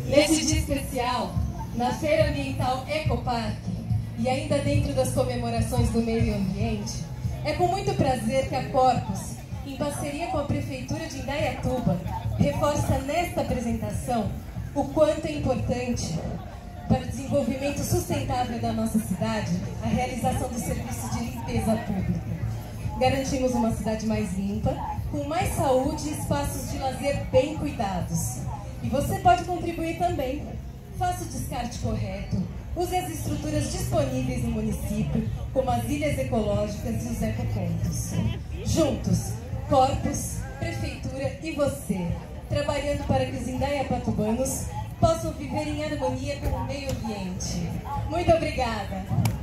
Nesse dia especial, na Feira Ambiental Ecopark e ainda dentro das comemorações do meio ambiente, é com muito prazer que a Corpus, em parceria com a Prefeitura de Indaiatuba, reforça nesta apresentação o quanto é importante para o desenvolvimento sustentável da nossa cidade a realização do serviço de limpeza pública. Garantimos uma cidade mais limpa, com mais saúde e espaços de lazer bem cuidados. E você pode contribuir também. Faça o descarte correto, use as estruturas disponíveis no município, como as ilhas ecológicas e os ecopontos. Juntos, Corpus, Prefeitura e você, trabalhando para que os indaiapatubanos possam viver em harmonia com o meio ambiente. Muito obrigada!